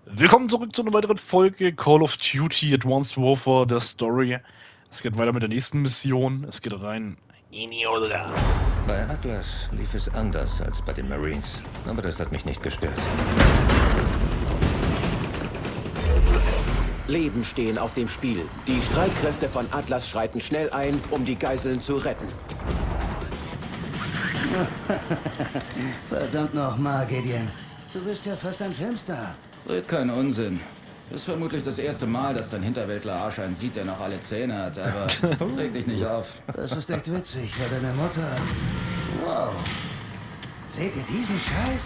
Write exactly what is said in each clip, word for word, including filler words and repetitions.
Willkommen zurück zu einer weiteren Folge Call of Duty Advanced Warfare, der Story. Es geht weiter mit der nächsten Mission. Es geht rein in die Olga. Bei Atlas lief es anders als bei den Marines, aber das hat mich nicht gestört. Leben stehen auf dem Spiel. Die Streitkräfte von Atlas schreiten schnell ein, um die Geiseln zu retten. Verdammt nochmal, Gideon. Du bist ja fast ein Filmstar. Red keinen Unsinn. Ist vermutlich das erste Mal, dass dein Hinterwäldler Arsch einen sieht, der noch alle Zähne hat, aber reg dich nicht auf. Das ist echt witzig, weil deine Mutter... Wow. Seht ihr diesen Scheiß?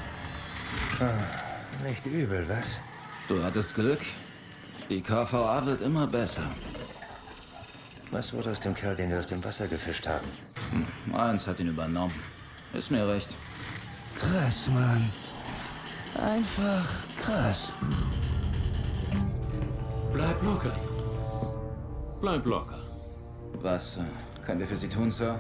Ah, nicht übel, was? Du hattest Glück. Die K V A wird immer besser. Was wurde aus dem Kerl, den wir aus dem Wasser gefischt haben? Hm, eins hat ihn übernommen. Ist mir recht. Krass, Mann. Einfach krass. Bleib locker. Bleib locker. Was äh, können wir für Sie tun, Sir?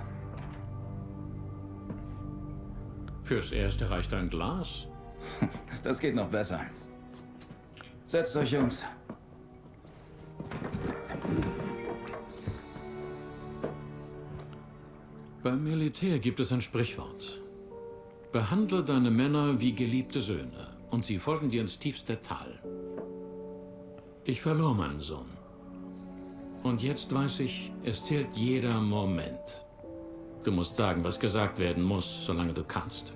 Fürs Erste reicht ein Glas. Das geht noch besser. Setzt euch, Jungs. Beim Militär gibt es ein Sprichwort. Behandle deine Männer wie geliebte Söhne und sie folgen dir ins tiefste Tal. Ich verlor meinen Sohn. Und jetzt weiß ich, es zählt jeder Moment. Du musst sagen, was gesagt werden muss, solange du kannst.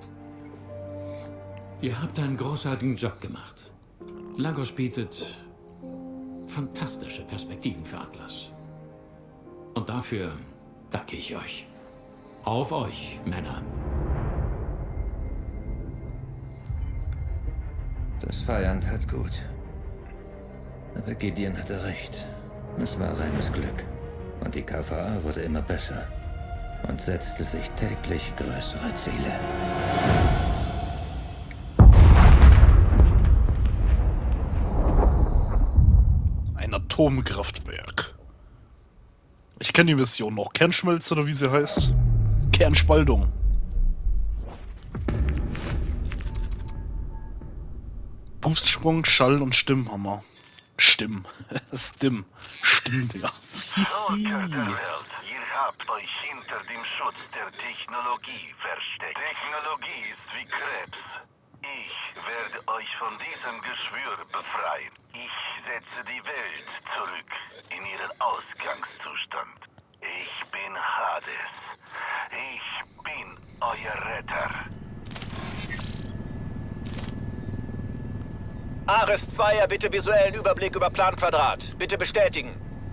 Ihr habt einen großartigen Job gemacht. Lagos bietet fantastische Perspektiven für Atlas. Und dafür danke ich euch. Auf euch, Männer. Das Feiern tat gut. Aber Gideon hatte recht. Es war reines Glück. Und die K V A wurde immer besser. Und setzte sich täglich größere Ziele. Ein Atomkraftwerk. Ich kenne die Mission noch. Kernschmelze oder wie sie heißt. Kernspaltung. Boostsprung, Schall und Stimmhammer. Stimm. Stimm. Stimmt, ja. Völker der Welt, ihr habt euch hinter dem Schutz der Technologie versteckt. Technologie ist wie Krebs. Ich werde euch von diesem Geschwür befreien. Ich setze die Welt zurück in ihren Ausgangszustand. Ich bin Hades. Ich bin euer Retter. Ares Zweier, bitte visuellen Überblick über Planquadrat. Bitte bestätigen.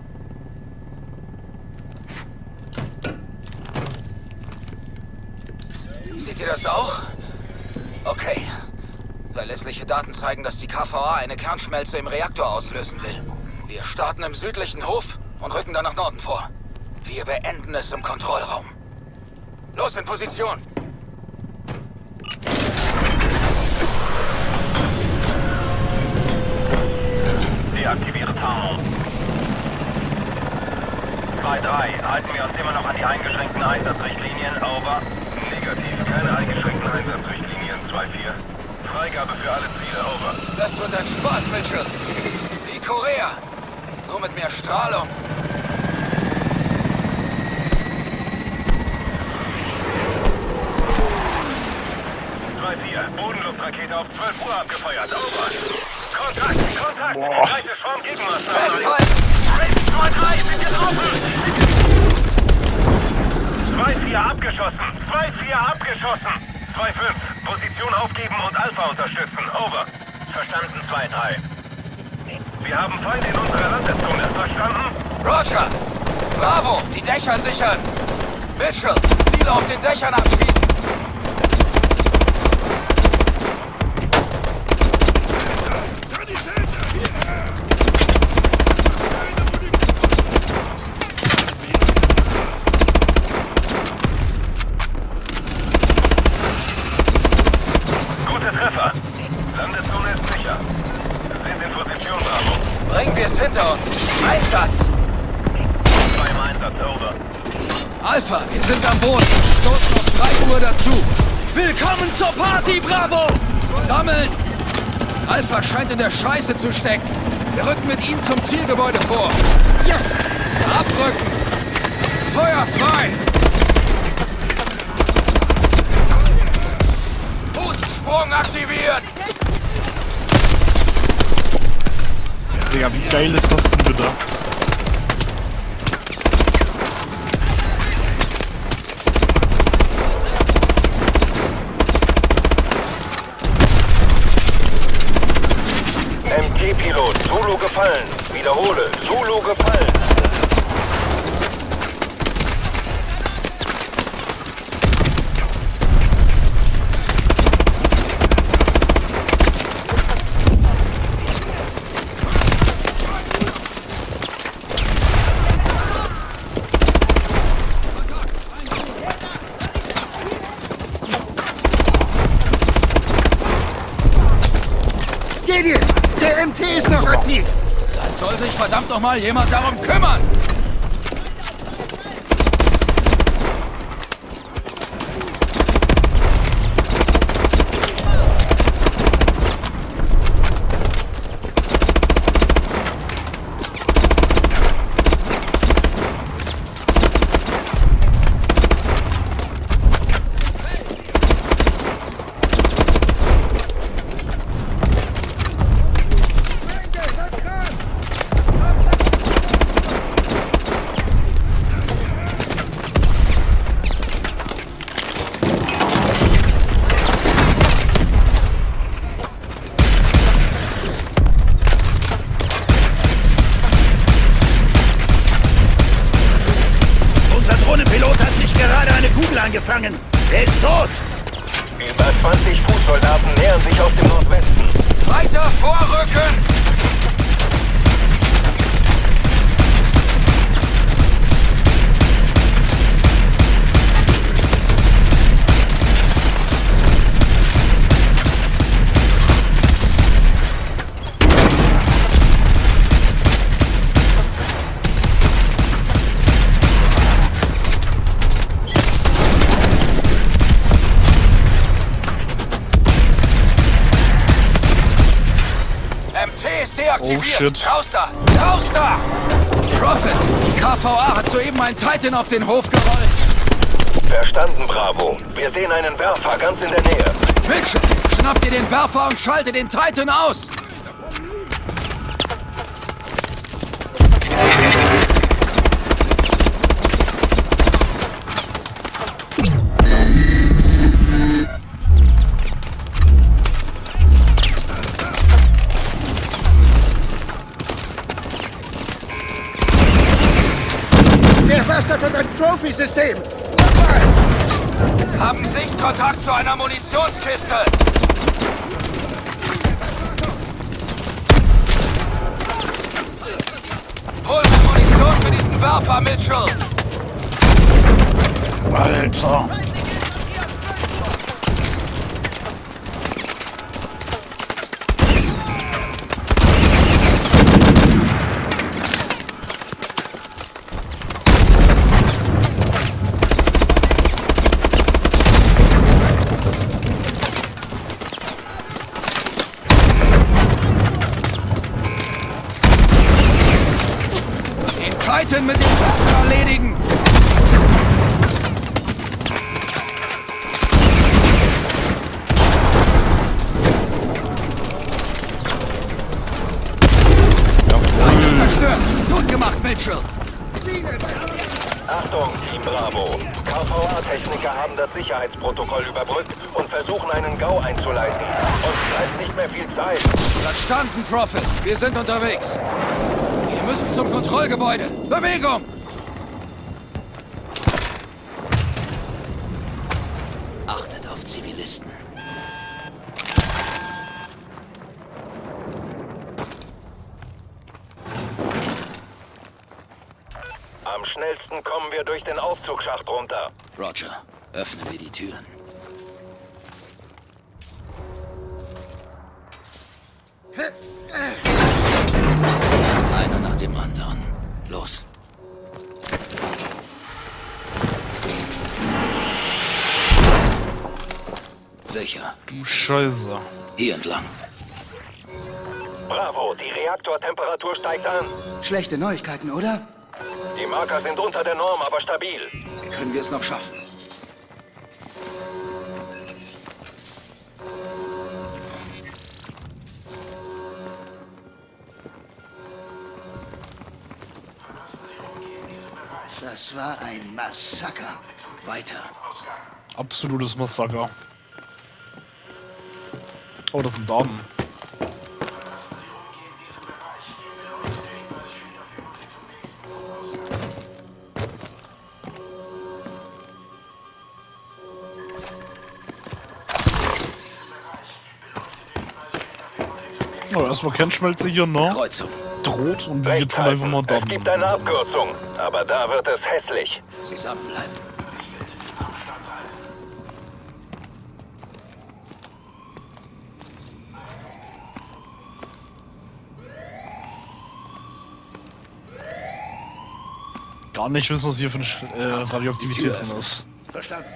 Seht ihr das auch? Okay. Verlässliche Daten zeigen, dass die K V A eine Kernschmelze im Reaktor auslösen will. Wir starten im südlichen Hof und rücken dann nach Norden vor. Wir beenden es im Kontrollraum. Los in Position! Deaktiviere Tarnung. zwei drei. Halten wir uns immer noch an die eingeschränkten Einsatzrichtlinien. Over. Negativ. Keine eingeschränkten Einsatzrichtlinien. zwei vier. Freigabe für alle Ziele. Over. Das wird ein Spaß, Mitchell. Wie Korea. Nur mit mehr Strahlung. zwei vier. Bodenluftrakete auf zwölf Uhr abgefeuert. Over. Kontakt! Kontakt! Leichte Schwarm-Gegenmaßnahmen! Festhalten! zwei drei, sind gelaufen! zwei vier abgeschossen! zwei vier abgeschossen! zwei fünf, Position aufgeben und Alpha unterstützen. Over. Verstanden, zwei drei. Wir haben Feinde in unserer Landzone. Verstanden? Roger! Bravo! Die Dächer sichern! Mitchell! Ziele auf den Dächern abschießen! Gute Treffer. Landezone ist sicher. Wir sind in Position, Bravo. Bringen wir es hinter uns! Einsatz! Zwei im Einsatz, over. Alpha, wir sind am Boden! Stoßen um drei Uhr dazu! Willkommen zur Party, Bravo! Sammeln! Alpha scheint in der Scheiße zu stecken. Wir rücken mit ihnen zum Zielgebäude vor. Yes! Abrücken! Feuer frei! Boostsprung aktiviert! Digga, wie geil ist das denn bitte? M T-Pilot, Zulu gefallen. Wiederhole, Zulu gefallen. Gideon, der M T ist noch aktiv. Dann soll sich verdammt noch mal jemand darum kümmern. Angefangen. Er ist tot. Über zwanzig Fußsoldaten nähern sich aus dem Nordwesten. Weiter vorrücken! Oh shit. Raus da! Raus da! Prophet! K V A hat soeben einen Titan auf den Hof gerollt. Verstanden, Bravo. Wir sehen einen Werfer ganz in der Nähe. Mitchell, schnapp dir den Werfer und schalte den Titan aus! Bastard hat ein Trophy-System! Haben Sichtkontakt zu einer Munitionskiste! Hol mir Munition für diesen Werfer, Mitchell! Alter! Titan mit dem Werfer erledigen! Titan zerstört! Gut gemacht, Mitchell! Achtung, Team Bravo. K V A-Techniker haben das Sicherheitsprotokoll überbrückt und versuchen, einen Gau einzuleiten. Uns bleibt nicht mehr viel Zeit. Verstanden, Prophet. Wir sind unterwegs. Wir müssen zum Kontrollgebäude. Bewegung! Achtet auf Zivilisten. Am schnellsten kommen wir durch den Aufzugsschacht runter. Roger, öffnen wir die Türen. Einer nach dem anderen. Los. Sicher. Du Scheiße. Hier entlang. Bravo, die Reaktortemperatur steigt an. Schlechte Neuigkeiten, oder? Die Marker sind unter der Norm, aber stabil. Können wir es noch schaffen? Das war ein Massaker. Weiter. Absolutes Massaker. Oh, das sind Daten. Oh, erstmal Kernschmelze hier, ne? Kreuzung. Droht und wir tun einfach mal Es Daten. gibt eine Abkürzung, aber da wird es hässlich. Zusammenbleiben. Gar nicht wissen, was hier für eine Sch- äh, Radioaktivität drin ist. Verstanden.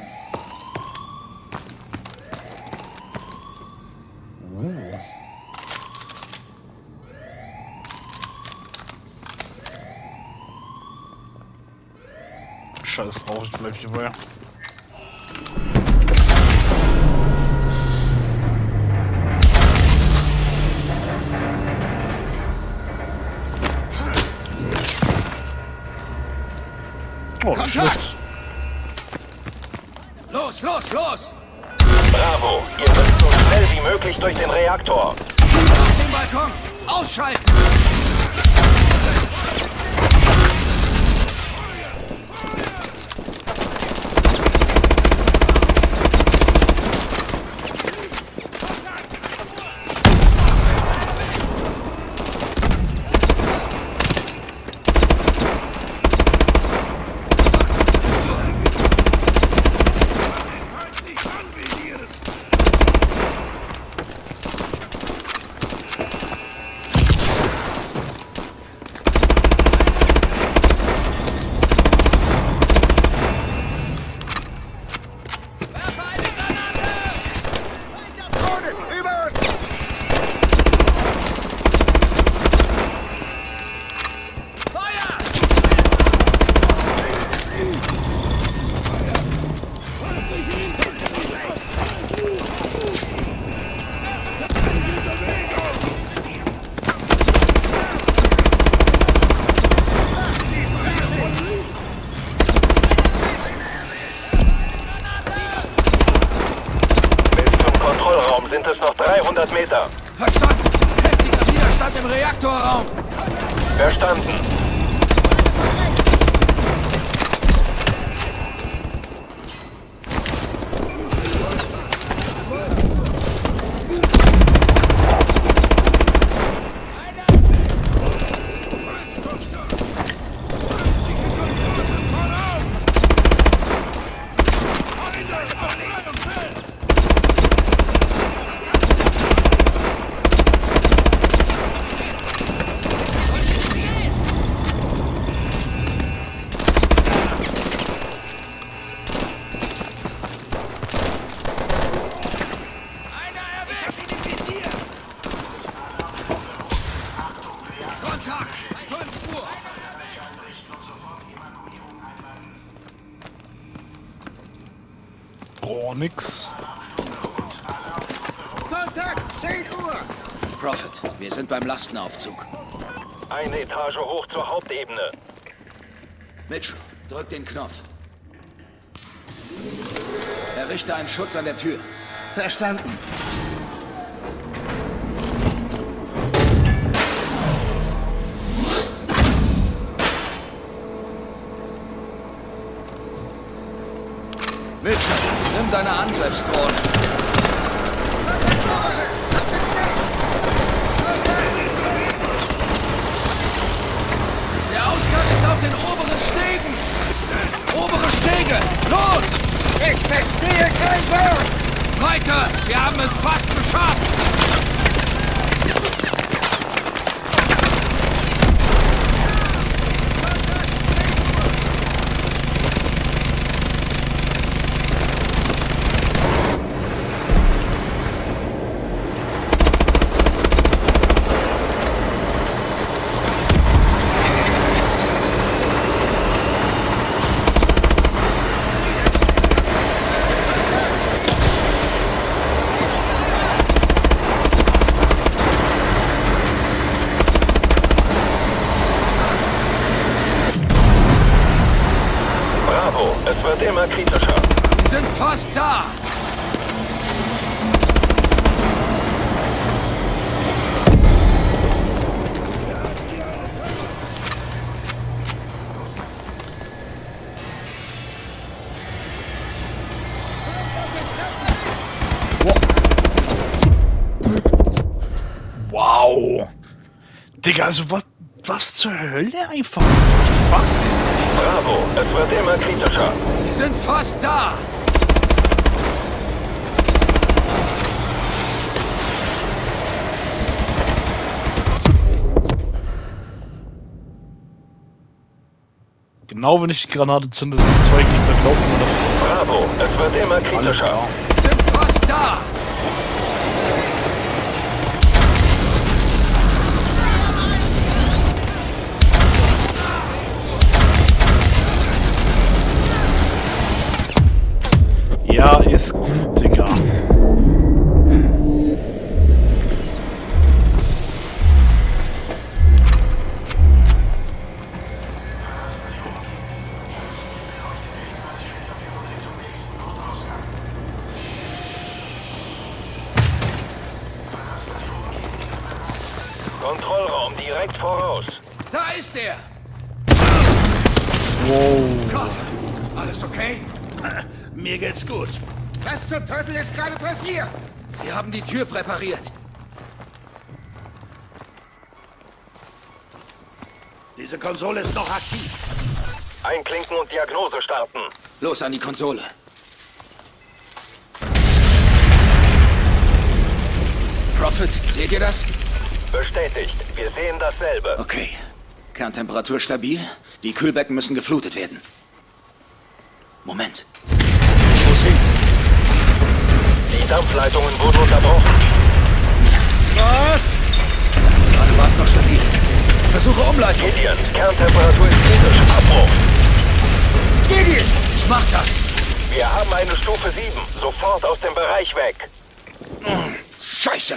Scheiß drauf, ich bleib hier bei. Oh, nicht schlecht. Los, los, los! Bravo, ihr müsst so schnell wie möglich durch den Reaktor. Auf den Balkon! Ausschalten! Sind es noch dreihundert Meter? Verstanden! Heftiger Widerstand im Reaktorraum! Verstanden. Oh, nix. Kontakt, zehn Uhr! Prophet, wir sind beim Lastenaufzug. Eine Etage hoch zur Hauptebene. Mitchell, drück den Knopf. Errichte einen Schutz an der Tür. Verstanden. Mitchell, nimm deine Angriffsdrohne. Der Ausgang ist auf den oberen Stegen. Obere Stege, los! Ich verstehe kein Wort! Weiter, wir haben es fast geschafft. wird immer kritischer. Wir sind fast da! Wow. Digga, also was, was zur Hölle einfach? Fuck. Bravo, es wird immer kritischer. Wir sind fast da! Genau wenn ich die Granate zünde, sind zwei Gegner laufen oder was. Bravo, es wird immer Alles kritischer. klar. Wir sind fast da! Ja, ist gut, Digga. Kontrollraum direkt voraus. Da ist er! Wow. Gott! Alles okay? Mir geht's gut. Was zum Teufel ist gerade passiert? Sie haben die Tür präpariert. Diese Konsole ist noch aktiv. Einklinken und Diagnose starten. Los an die Konsole. Prophet, seht ihr das? Bestätigt. Wir sehen dasselbe. Okay. Kerntemperatur stabil. Die Kühlbecken müssen geflutet werden. Moment. Wo sind? Die Dampfleitungen wurden unterbrochen. Was? Gerade war es noch stabil. Versuche Umleitung. Gideon, Kerntemperatur ist kritisch. Abbruch. Gideon! Ich mach das. Wir haben eine Stufe sieben. Sofort aus dem Bereich weg. Scheiße!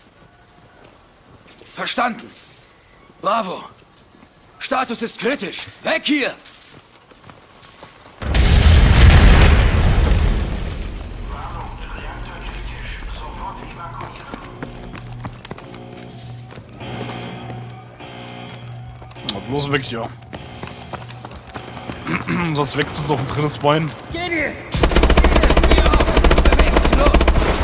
Verstanden. Bravo. Status ist kritisch. Weg hier! Na, bloß weg hier. Sonst wächst uns noch ein drittes Bein. Gideon! Hier auf! Bewegt euch los!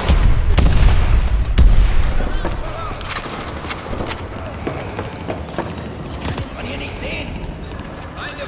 Kann hier nicht sehen! Feinde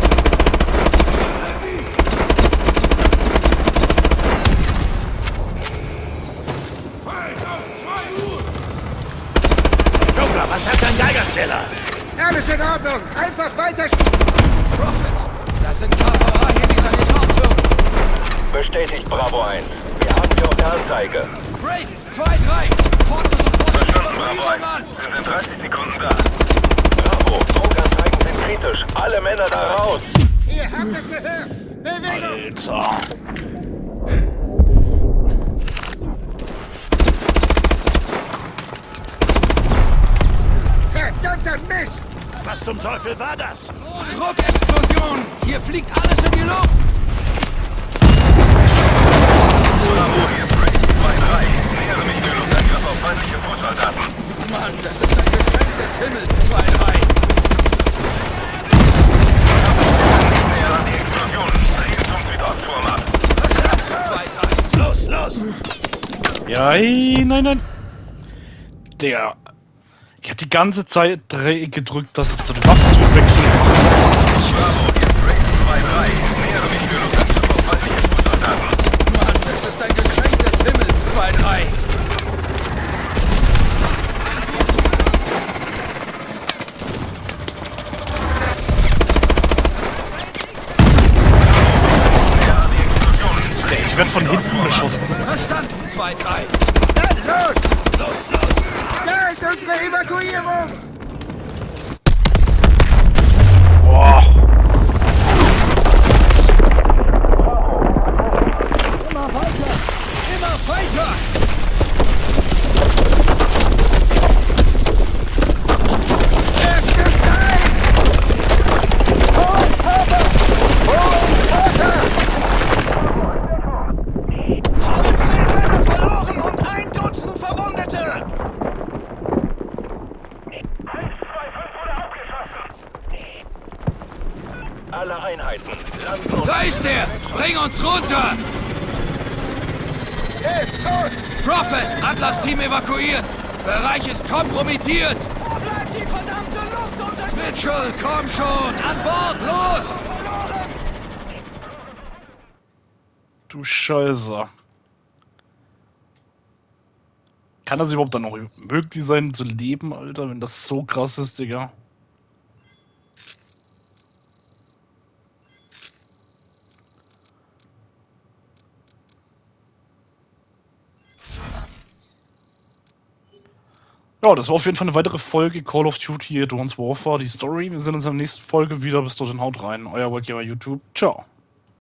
Joker, was hat dein Geigerzähler? Alles in Ordnung! Einfach weiter! Prophet! Das sind K V A-Helis an den Nordtürmen! Bestätigt Bravo eins. Wir haben sie auf der Anzeige. Break! zwei, drei! Fort und sofort! Verstanden, Bravo eins. Wir sind dreißig Sekunden da. Bravo, Druckanzeigen sind kritisch. Alle Männer da raus. Ihr habt es gehört! Bewegung! Alter. Verdammter Mist! Was zum Teufel war das? Druckexplosion! Hier fliegt alles in die Luft! Bravo, hier ist Break zwei drei. Nähere mich für Luftangriff auf feindliche Fußsoldaten. Mann, das ist ein Geschenk des Himmels, zwei drei. Näher an die Explosion. Ziel zum Südostturm. zwei drei. Los, los! Ja, ey, nein, nein. Der. Ich hab die ganze Zeit Dreieck gedrückt, dass er zu den Waffen zu wechseln. Bravo, hier ist Break zwei drei. Nähere mich für Luftangriff auf feindliche Fußsoldaten. Mann, das ist ein Geschenk des Himmels, zwei drei. Ich werd von hinten beschossen. Verstanden, zwei drei. Dann los! Los, los! Da ist unsere Evakuierung! Boah. Immer weiter! Immer weiter! Er stürzt ein! Hol Vater! Hol Vater! Alle Einheiten landen und... Da ist er! Bring uns runter! Er ist tot! Prophet! Atlas-Team evakuiert! Bereich ist kompromittiert! Wo bleibt die verdammte Luftunterstützung? Mitchell, komm schon! An Bord, los! Verloren! Du Scheiße. Kann das überhaupt dann noch möglich sein zu leben, Alter, wenn das so krass ist, Digga? Ja, das war auf jeden Fall eine weitere Folge Call of Duty Advanced Warfare, die Story. Wir sehen uns in der nächsten Folge wieder. Bis dorthin, haut rein. Euer Wargamer YouTube. Ciao.